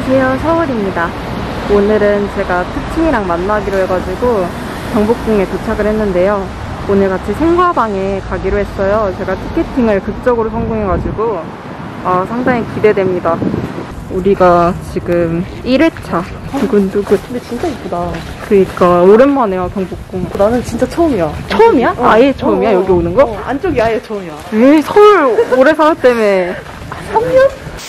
안녕하세요, 서울입니다. 오늘은 제가 특친이랑 만나기로 해가지고 경복궁에 도착을 했는데요. 오늘 같이 생화방에 가기로 했어요. 제가 티켓팅을 극적으로 성공해가지고 상당히 기대됩니다. 우리가 지금 1회차 두근두근. 근데 진짜 이쁘다. 그러니까 오랜만에요, 경복궁. 나는 진짜 처음이야. 처음이야? 아예 처음이야? 여기 오는 거? 안쪽이 아예 처음이야. 에이, 서울 오래 살았다며. 3년?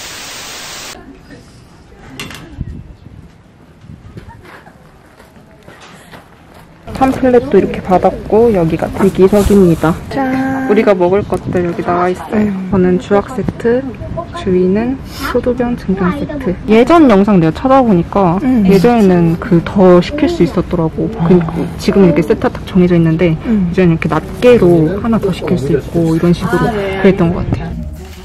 팜플렛도 이렇게 받았고 여기가 대기석입니다. 짠! 우리가 먹을 것들 여기 나와 있어요. 저는 주악 세트, 주인은 소도병 증병 세트. 예전 영상 내가 찾아보니까 예전에는 더 시킬 수 있었더라고. 그러니까 지금 이렇게 세트가 딱 정해져 있는데 예전에는 이렇게 낱개로 하나 더 시킬 수 있고 이런 식으로 그랬던 것 같아요.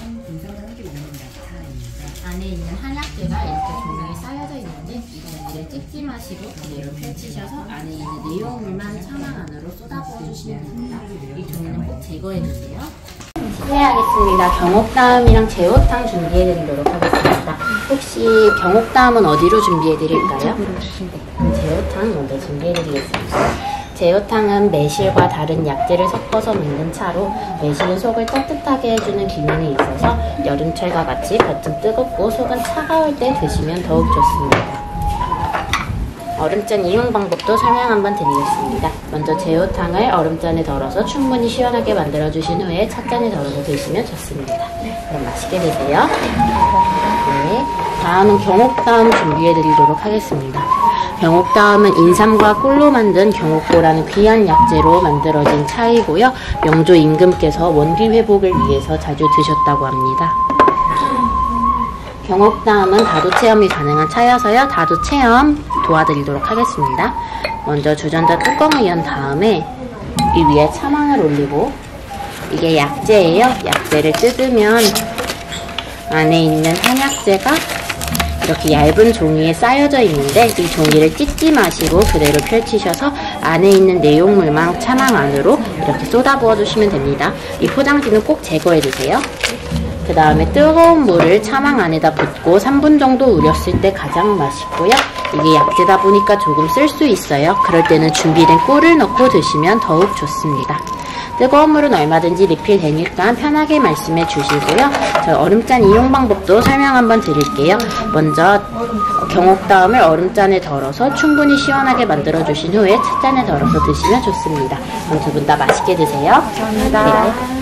안에 있는 한약재가 이렇게 종이에 쌓여져 있는데 이걸 찍지 마시고 그대로 펼치셔서 안에 있는 내용물만 차망 안으로 쏟아부어 주시면 됩니다. 이 종이는 꼭 제거해 주세요. 실례하겠습니다. 경옥다음이랑 제호탕 준비해 드리도록 하겠습니다. 혹시 경옥다음은 어디로 준비해 드릴까요? 네, 그럼 제호탕 먼저 준비해 드리겠습니다. 제호탕은 매실과 다른 약재를 섞어서 만든 차로 매실은 속을 따뜻하게 해주는 기능이 있어서 여름철과 같이 겉은 뜨겁고 속은 차가울 때 드시면 더욱 좋습니다. 얼음잔 이용 방법도 설명 한번 드리겠습니다. 먼저 제호탕을 얼음잔에 덜어서 충분히 시원하게 만들어주신 후에 찻잔에 덜어서 드시면 좋습니다. 그럼 맛있게 드세요. 네, 다음은 경옥다음 준비해드리도록 하겠습니다. 경옥다음은 인삼과 꿀로 만든 경옥고라는 귀한 약재로 만들어진 차이고요. 명조 임금께서 원기 회복을 위해서 자주 드셨다고 합니다. 경옥다음은 다도 체험이 가능한 차여서요. 다도 체험 도와드리도록 하겠습니다. 먼저 주전자 뚜껑을 연 다음에 이 위에 차망을 올리고, 이게 약재예요. 약재를 뜯으면 안에 있는 한약재가 이렇게 얇은 종이에 쌓여져 있는데 이 종이를 찢지 마시고 그대로 펼치셔서 안에 있는 내용물만 차망 안으로 이렇게 쏟아부어 주시면 됩니다. 이 포장지는 꼭 제거해 주세요. 그 다음에 뜨거운 물을 차망 안에다 붓고 3분 정도 우렸을 때 가장 맛있고요. 이게 약재다 보니까 조금 쓸 수 있어요. 그럴 때는 준비된 꿀을 넣고 드시면 더욱 좋습니다. 뜨거운 물은 얼마든지 리필 되니까 편하게 말씀해 주시고요. 저 얼음잔 이용 방법도 설명 한번 드릴게요. 먼저 경옥다음을 얼음잔에 덜어서 충분히 시원하게 만들어 주신 후에 찻잔에 덜어서 드시면 좋습니다. 그럼 두 분 다 맛있게 드세요. 감사합니다. 네.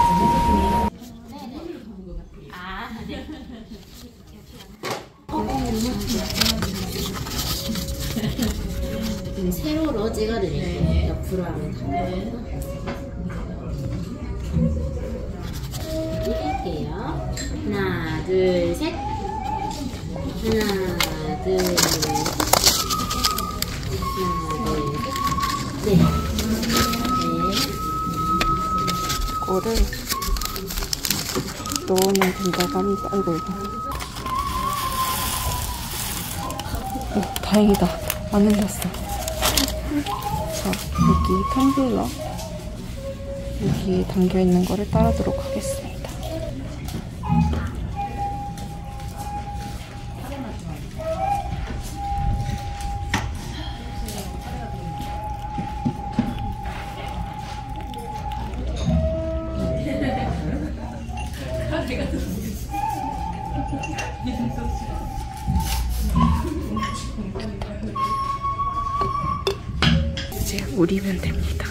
세로로 찍어드릴게요. 옆으로 하면 돼요. 찍을게요. 하나, 둘, 셋. 하나, 둘, 셋. 하나, 둘, 셋. 네. 이거를 넣으면 된다고 합니다. 아이고, 다행이다. 안 흘렸어. 자, 여기 텀블러 여기 담겨있는 거를 따르도록 하겠습니다. 이제 우리면 됩니다.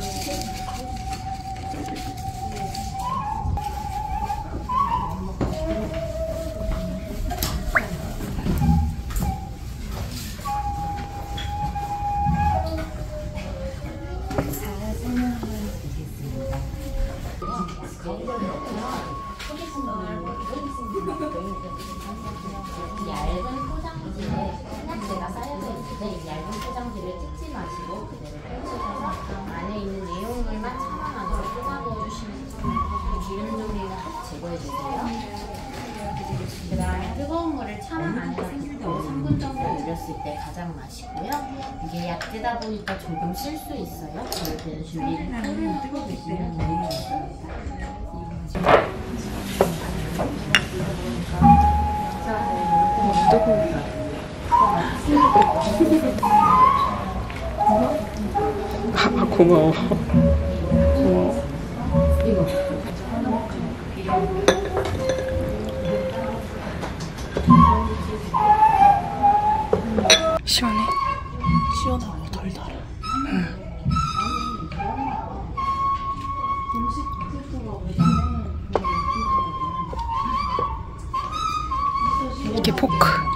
얇은 포장지에 한약재가 쌓여져 있는데 이 얇은 포장지를 찢지 마시고 그대로 펼치셔서 안에 있는 내용물만 차망 안으로 쏟아부어 주시면 됩니다. 기름 종이는 꼭 제거해 주세요. 그 다음에 뜨거운 물을 차망 안에다 붓고 3분 정도 우렸을 때 가장 맛있고요. 이게 약재다 보니까 조금 쓸 수 있어요. 그럴 때는 준비를 꿀을 넣고 드시면 너무 좋습니다. 뜨거워. 아, 고마워. 고마워. 시원해? 시원하고 덜 달아. 이게 포크.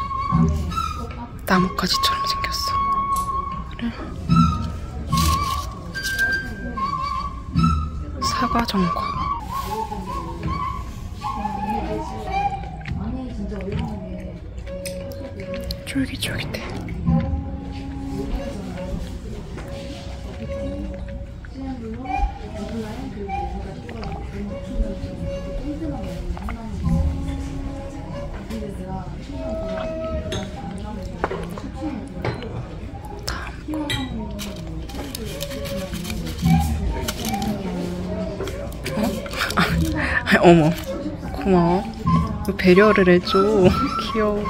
나뭇가지처럼 생겼어. 그래. 사과 전과. 쫄깃쫄깃해. 어머, 고마워. 배려를 해줘. 귀여워.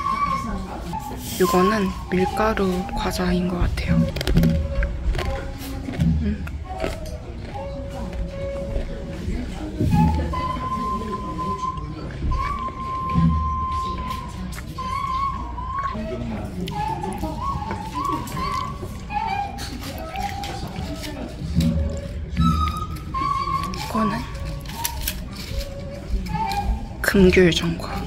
이거는 밀가루 과자인 것 같아요. 이거는 금귤 전과.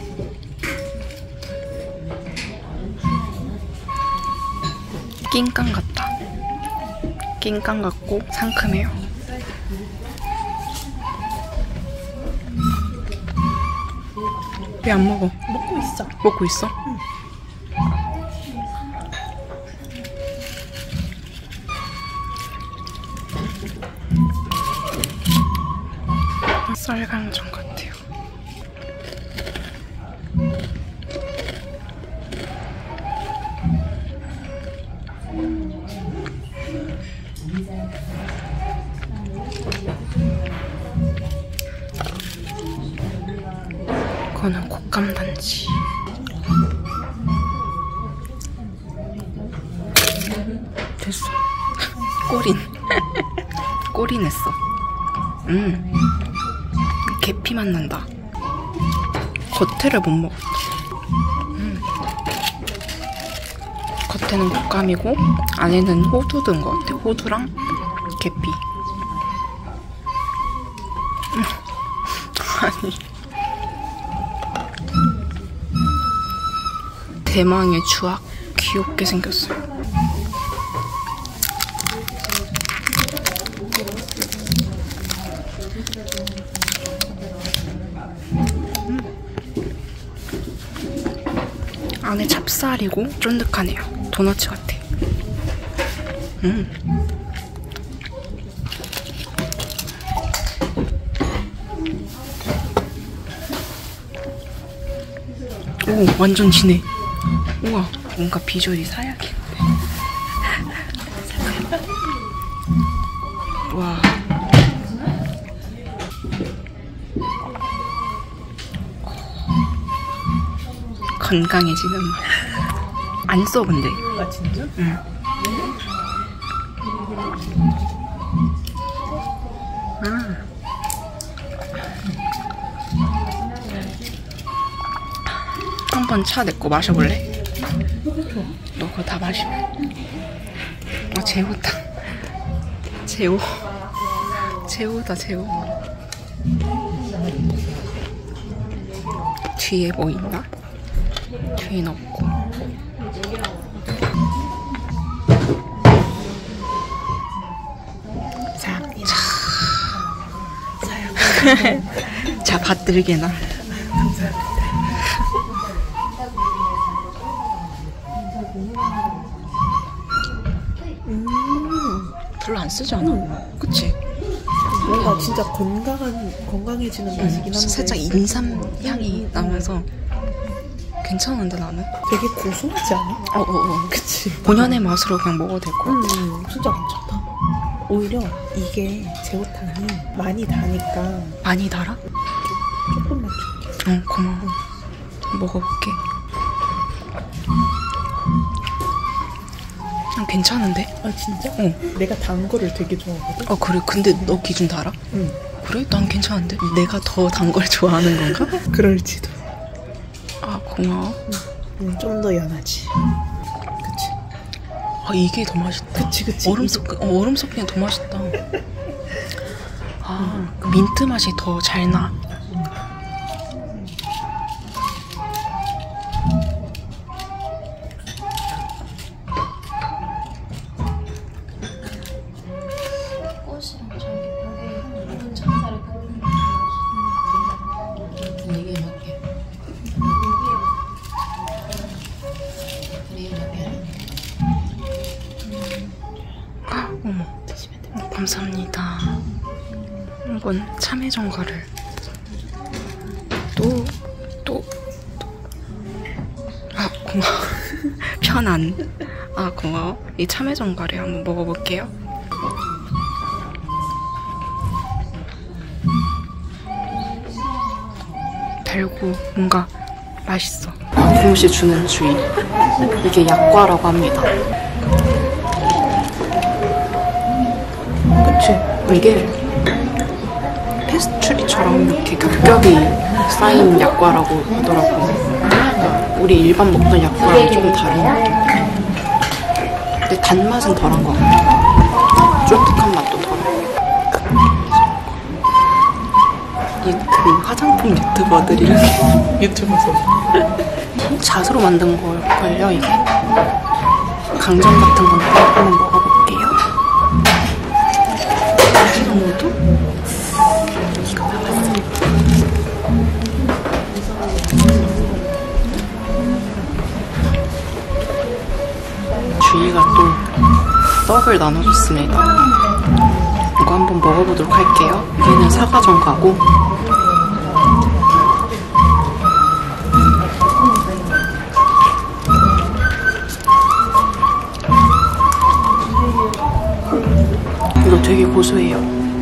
낑깡 같다. 낑깡 같고 상큼해요. 왜 안 먹어? 먹고 있어. 먹고 있어? 응. 쌀강정 같아요. 이거는 곶감단지. 됐어. 꼬린. 꼬린했어. 계피 맛 난다. 겉에를 못 먹었다. 겉에는 곶감이고 안에는 호두 든 것 같아. 호두랑 계피. 아니. 대망의 주악. 귀엽게 생겼어요. 안에 찹쌀이고 쫀득하네요. 도넛 같아. 오, 완전 진해. 우와, 뭔가 비주얼이 사야겠네. 와. 건강해지는 맛. 안 써, 근데. 아, 진짜? 응. 한번 차 내 거 마셔볼래? 너 그거 다 마시면. 아, 제우다. 제우. 제우다, 제우. 뒤에 뭐 있나? 뒤엔 없고. 자, 자, 받들게나. 별로 안 쓰지 않아? 그치? 뭔가 진짜 건강해지는 맛이긴 한데 살짝 인삼 향이 나면서 괜찮은데 나는? 되게 고소하지 않아? 그치. 본연의 맛으로 그냥 먹어도 될 것 같아. 진짜 괜찮다. 오히려 이게 제우탕이 많이 다니까 많이 달아? 조금만 줄게. 고마워. 먹어볼게. 괜찮은데? 아 진짜? 응. 내가 단 거를 되게 좋아하거든. 그래? 근데 너 기준 달아? 응. 그래? 난 괜찮은데? 내가 더 단 걸 좋아하는 건가? 그럴지도. 아 고마워. 응, 좀 더 연하지. 그치? 이게 더 맛있다. 그치. 얼음 섞이면 더 맛있다. 그 민트 맛이 더 잘 나. 꽃이랑 저기 벽에 묻은 천사를 그리는 이게 몇 개? 그리고 몇 개? 어머, 드시면 됩니다. 감사합니다. 이건 참외전과를 또 고마워. 편안. 고마워. 이 참외전과를 한번 먹어볼게요. 달고 뭔가 맛있어. 박솜씨 주는 주의. 이게 약과라고 합니다. 그치? 이게 페스츄리처럼 이렇게 겹겹이 쌓인 약과라고 하더라고. 우리 일반 먹던 약과랑 조금 다른 느낌. 근데 단맛은 덜한 것 같아. 쫄깃한 맛도 덜하고. 그 화장품 유튜버들이 이렇게 유튜브에서. 잣으로 만든 걸걸요, 이게? 강정 같은 건데 한번 먹어볼게요. 이거도? 이거 먹었습니다. 주희가 또 떡을 나눠줬습니다. 이거 한번 먹어보도록 할게요. 얘는 사과전과고 이거 되게 고소해요.